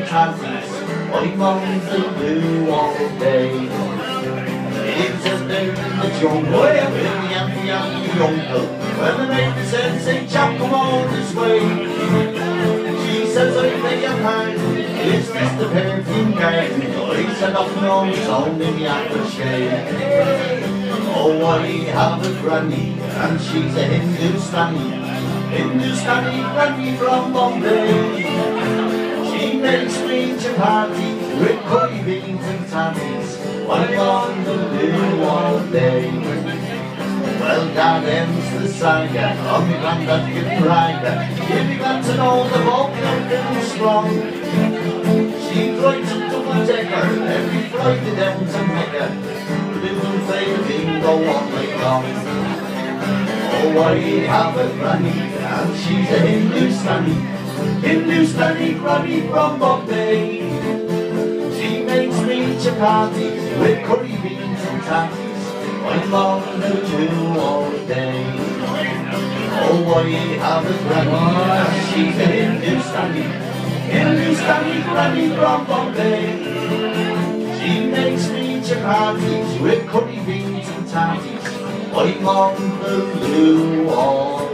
tatties, I'm on the loo all day. It's a day in the jungle, with the auntie and the uncle. When the neighbour says, say, chap, come on this way. She says, I beg your pardon, is this the perfume garden? I said, oh no, it's only the aftershave. Oh, I have a granny, and she's a Hindustani granny from Bombay. She makes me chapati with curry beans and tatties. I'm on the loo all day. Well, that ends the saga of me granddad getting rider. If you got to know the boat and strong, she drives a double-decker every Friday down to Mecca. Little baby go all night long. Oh, I have a granny, and she's a Hindustani granny from Bombay. She makes me chapatis with curry beans and tatties. I'm on the loo all day. Oh, I have a granny, and she's a Hindustani granny from Bombay. She makes me chapatis with curry beans and tatties. I'm on the loo all